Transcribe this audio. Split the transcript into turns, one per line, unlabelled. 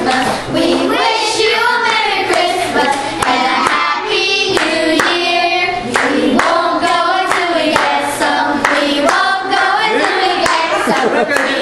Christmas. We wish you a Merry Christmas and a Happy New Year. We won't go until we get some. We won't go until we get some.